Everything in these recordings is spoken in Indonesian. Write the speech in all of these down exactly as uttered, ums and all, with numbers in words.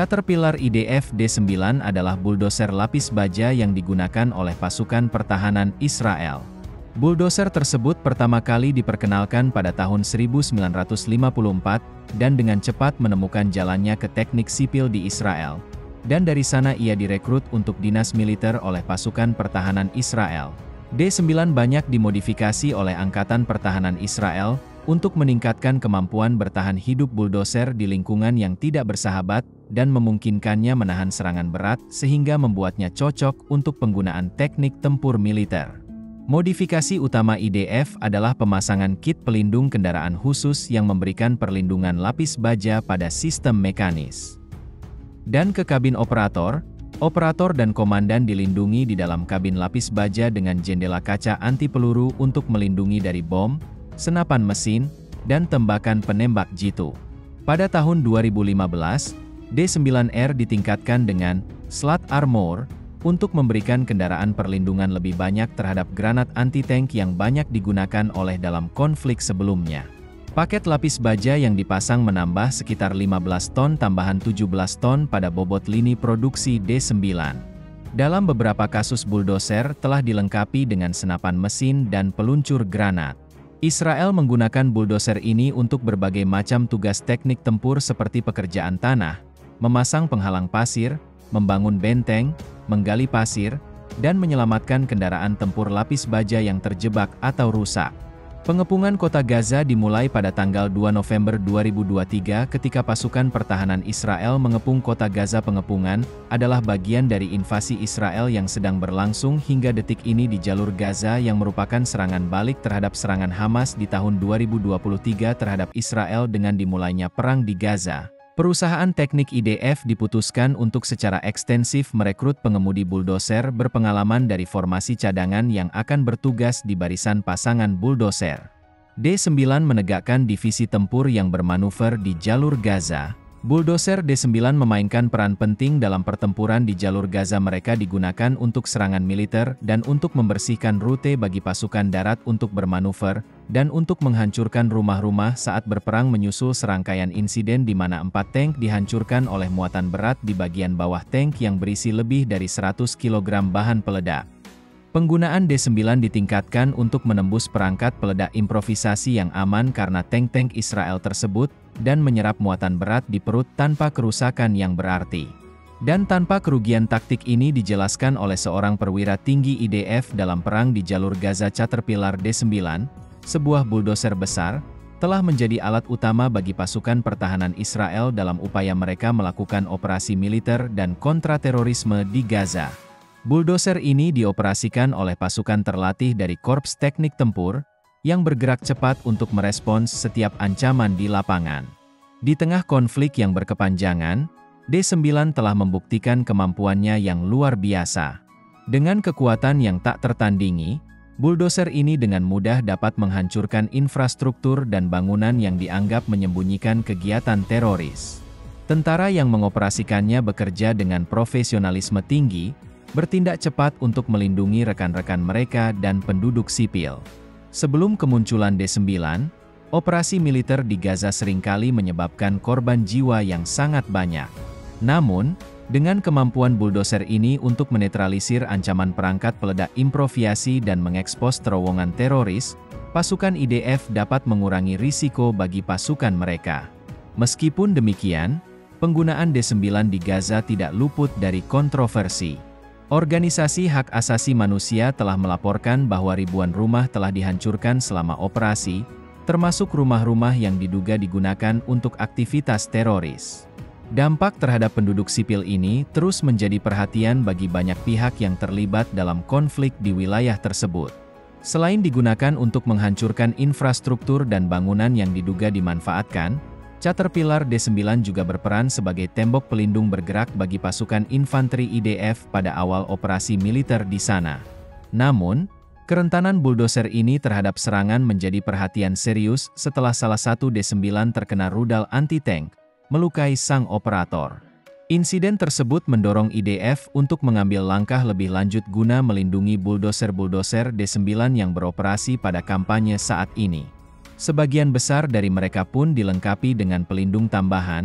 Caterpillar I D F D sembilan adalah buldoser lapis baja yang digunakan oleh pasukan pertahanan Israel. Buldoser tersebut pertama kali diperkenalkan pada tahun seribu sembilan ratus lima puluh empat, dan dengan cepat menemukan jalannya ke teknik sipil di Israel. Dan dari sana ia direkrut untuk dinas militer oleh pasukan pertahanan Israel. D sembilan banyak dimodifikasi oleh Angkatan Pertahanan Israel, untuk meningkatkan kemampuan bertahan hidup buldoser di lingkungan yang tidak bersahabat, dan memungkinkannya menahan serangan berat sehingga membuatnya cocok untuk penggunaan teknik tempur militer. Modifikasi utama I D F adalah pemasangan kit pelindung kendaraan khusus yang memberikan perlindungan lapis baja pada sistem mekanis. Dan ke kabin operator, operator dan komandan dilindungi di dalam kabin lapis baja dengan jendela kaca anti peluru untuk melindungi dari bom, senapan mesin, dan tembakan penembak jitu. Pada tahun dua ribu lima belas, D sembilan R ditingkatkan dengan Slat Armor untuk memberikan kendaraan perlindungan lebih banyak terhadap granat anti-tank yang banyak digunakan oleh dalam konflik sebelumnya. Paket lapis baja yang dipasang menambah sekitar lima belas ton tambahan tujuh belas ton pada bobot lini produksi D sembilan. Dalam beberapa kasus buldoser telah dilengkapi dengan senapan mesin dan peluncur granat. Israel menggunakan buldoser ini untuk berbagai macam tugas teknik tempur seperti pekerjaan tanah, memasang penghalang pasir, membangun benteng, menggali pasir, dan menyelamatkan kendaraan tempur lapis baja yang terjebak atau rusak. Pengepungan kota Gaza dimulai pada tanggal dua November dua ribu dua puluh tiga ketika pasukan pertahanan Israel mengepung kota Gaza. Pengepungan adalah bagian dari invasi Israel yang sedang berlangsung hingga detik ini di jalur Gaza yang merupakan serangan balik terhadap serangan Hamas di tahun dua ribu dua puluh tiga terhadap Israel dengan dimulainya perang di Gaza. Perusahaan teknik I D F diputuskan untuk secara ekstensif merekrut pengemudi buldoser berpengalaman dari formasi cadangan yang akan bertugas di barisan pasangan buldoser. D sembilan menegakkan divisi tempur yang bermanuver di jalur Gaza. Buldoser D sembilan memainkan peran penting dalam pertempuran di jalur Gaza. Mereka digunakan untuk serangan militer dan untuk membersihkan rute bagi pasukan darat untuk bermanuver, dan untuk menghancurkan rumah-rumah saat berperang menyusul serangkaian insiden di mana empat tank dihancurkan oleh muatan berat di bagian bawah tank yang berisi lebih dari seratus kilogram bahan peledak. Penggunaan D sembilan ditingkatkan untuk menembus perangkat peledak improvisasi yang aman karena tank-tank Israel tersebut, dan menyerap muatan berat di perut tanpa kerusakan yang berarti. Dan tanpa kerugian taktik ini dijelaskan oleh seorang perwira tinggi I D F dalam perang di jalur Gaza. Caterpillar D sembilan, sebuah buldoser besar, telah menjadi alat utama bagi pasukan pertahanan Israel dalam upaya mereka melakukan operasi militer dan kontraterorisme di Gaza. Buldoser ini dioperasikan oleh pasukan terlatih dari Korps Teknik Tempur, yang bergerak cepat untuk merespons setiap ancaman di lapangan. Di tengah konflik yang berkepanjangan, D sembilan telah membuktikan kemampuannya yang luar biasa. Dengan kekuatan yang tak tertandingi, buldoser ini dengan mudah dapat menghancurkan infrastruktur dan bangunan yang dianggap menyembunyikan kegiatan teroris. Tentara yang mengoperasikannya bekerja dengan profesionalisme tinggi, bertindak cepat untuk melindungi rekan-rekan mereka dan penduduk sipil. Sebelum kemunculan D sembilan, operasi militer di Gaza seringkali menyebabkan korban jiwa yang sangat banyak. Namun, dengan kemampuan buldoser ini untuk menetralisir ancaman perangkat peledak improvisasi dan mengekspos terowongan teroris, pasukan I D F dapat mengurangi risiko bagi pasukan mereka. Meskipun demikian, penggunaan D sembilan di Gaza tidak luput dari kontroversi. Organisasi hak asasi manusia telah melaporkan bahwa ribuan rumah telah dihancurkan selama operasi, termasuk rumah-rumah yang diduga digunakan untuk aktivitas teroris. Dampak terhadap penduduk sipil ini terus menjadi perhatian bagi banyak pihak yang terlibat dalam konflik di wilayah tersebut. Selain digunakan untuk menghancurkan infrastruktur dan bangunan yang diduga dimanfaatkan, Caterpillar D sembilan juga berperan sebagai tembok pelindung bergerak bagi pasukan infanteri I D F pada awal operasi militer di sana. Namun, kerentanan buldoser ini terhadap serangan menjadi perhatian serius setelah salah satu D sembilan terkena rudal anti-tank, melukai sang operator. Insiden tersebut mendorong I D F untuk mengambil langkah lebih lanjut guna melindungi buldoser-buldoser D sembilan yang beroperasi pada kampanye saat ini. Sebagian besar dari mereka pun dilengkapi dengan pelindung tambahan,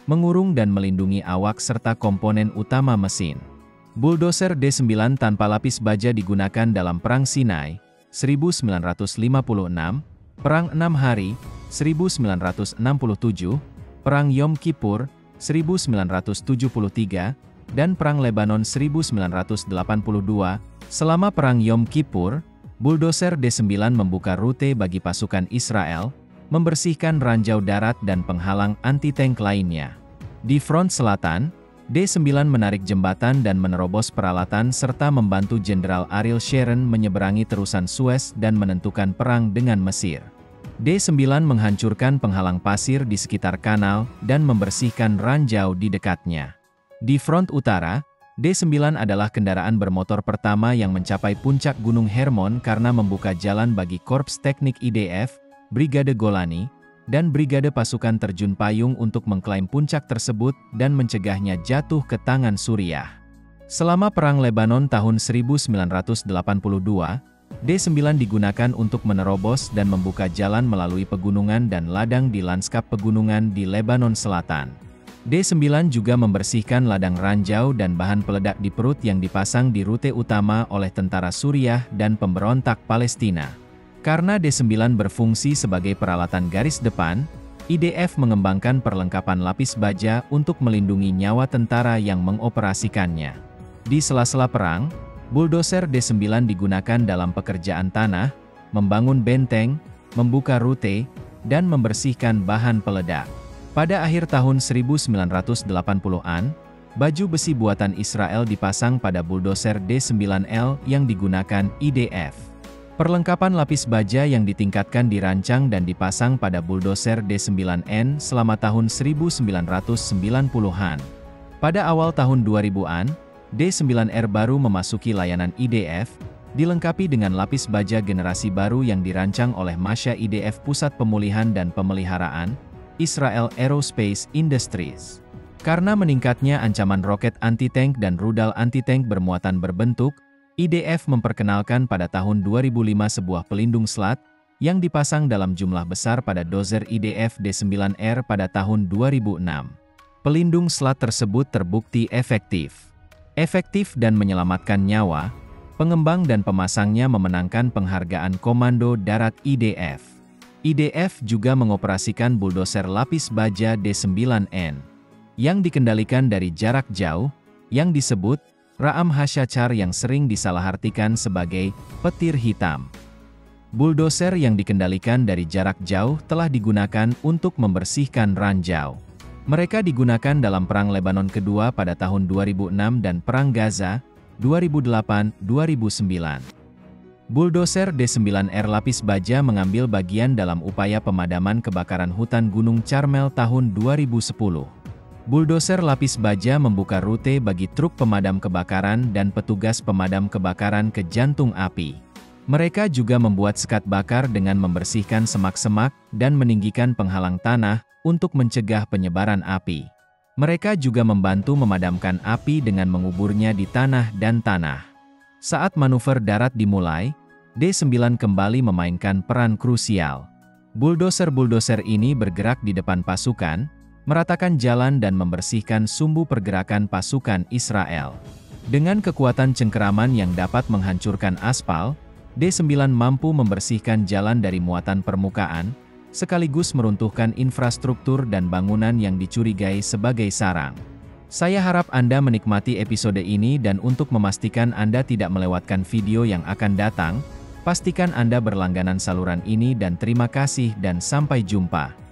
mengurung dan melindungi awak serta komponen utama mesin. Bulldozer D sembilan tanpa lapis baja digunakan dalam Perang Sinai, seribu sembilan ratus lima puluh enam, Perang Enam Hari, seribu sembilan ratus enam puluh tujuh, Perang Yom Kippur, seribu sembilan ratus tujuh puluh tiga, dan Perang Lebanon seribu sembilan ratus delapan puluh dua. Selama Perang Yom Kippur, Bulldozer D sembilan membuka rute bagi pasukan Israel, membersihkan ranjau darat dan penghalang anti-tank lainnya. Di front selatan, D sembilan menarik jembatan dan menerobos peralatan serta membantu Jenderal Ariel Sharon menyeberangi terusan Suez dan menentukan perang dengan Mesir. D sembilan menghancurkan penghalang pasir di sekitar kanal dan membersihkan ranjau di dekatnya. Di front utara, D sembilan adalah kendaraan bermotor pertama yang mencapai puncak Gunung Hermon karena membuka jalan bagi Korps Teknik I D F, Brigade Golani, dan Brigade Pasukan Terjun Payung untuk mengklaim puncak tersebut dan mencegahnya jatuh ke tangan Suriah. Selama Perang Lebanon tahun seribu sembilan ratus delapan puluh dua, D sembilan digunakan untuk menerobos dan membuka jalan melalui pegunungan dan ladang di lanskap pegunungan di Lebanon Selatan. D sembilan juga membersihkan ladang ranjau dan bahan peledak di perut yang dipasang di rute utama oleh tentara Suriah dan pemberontak Palestina. Karena D sembilan berfungsi sebagai peralatan garis depan, I D F mengembangkan perlengkapan lapis baja untuk melindungi nyawa tentara yang mengoperasikannya. Di sela-sela perang, Bulldozer D sembilan digunakan dalam pekerjaan tanah, membangun benteng, membuka rute, dan membersihkan bahan peledak. Pada akhir tahun seribu sembilan ratus delapan puluhan, baju besi buatan Israel dipasang pada Bulldozer D sembilan L yang digunakan I D F. Perlengkapan lapis baja yang ditingkatkan dirancang dan dipasang pada Bulldozer D sembilan N selama tahun seribu sembilan ratus sembilan puluhan. Pada awal tahun dua ribuan, D sembilan R baru memasuki layanan I D F, dilengkapi dengan lapis baja generasi baru yang dirancang oleh Masya I D F Pusat Pemulihan dan Pemeliharaan, Israel Aerospace Industries. Karena meningkatnya ancaman roket anti-tank dan rudal anti-tank bermuatan berbentuk, I D F memperkenalkan pada tahun dua ribu lima sebuah pelindung slat, yang dipasang dalam jumlah besar pada dozer I D F D sembilan R pada tahun dua ribu enam. Pelindung slat tersebut terbukti efektif. Efektif dan menyelamatkan nyawa, pengembang dan pemasangnya memenangkan penghargaan Komando Darat I D F. I D F juga mengoperasikan bulldozer lapis baja D sembilan N, yang dikendalikan dari jarak jauh, yang disebut Ra'am Hashacar yang sering disalahartikan sebagai petir hitam. Bulldozer yang dikendalikan dari jarak jauh telah digunakan untuk membersihkan ranjau. Mereka digunakan dalam Perang Lebanon kedua pada tahun dua ribu enam dan Perang Gaza, dua ribu delapan sampai dua ribu sembilan. Bulldozer D sembilan R lapis baja mengambil bagian dalam upaya pemadaman kebakaran hutan Gunung Carmel tahun dua ribu sepuluh. Bulldozer lapis baja membuka rute bagi truk pemadam kebakaran dan petugas pemadam kebakaran ke jantung api. Mereka juga membuat sekat bakar dengan membersihkan semak-semak dan meninggikan penghalang tanah untuk mencegah penyebaran api. Mereka juga membantu memadamkan api dengan menguburnya di tanah dan tanah. Saat manuver darat dimulai, D sembilan kembali memainkan peran krusial. Bulldozer-bulldozer ini bergerak di depan pasukan, meratakan jalan dan membersihkan sumbu pergerakan pasukan Israel. Dengan kekuatan cengkeraman yang dapat menghancurkan aspal, D sembilan mampu membersihkan jalan dari muatan permukaan, sekaligus meruntuhkan infrastruktur dan bangunan yang dicurigai sebagai sarang. Saya harap Anda menikmati episode ini dan untuk memastikan Anda tidak melewatkan video yang akan datang, pastikan Anda berlangganan saluran ini dan terima kasih dan sampai jumpa.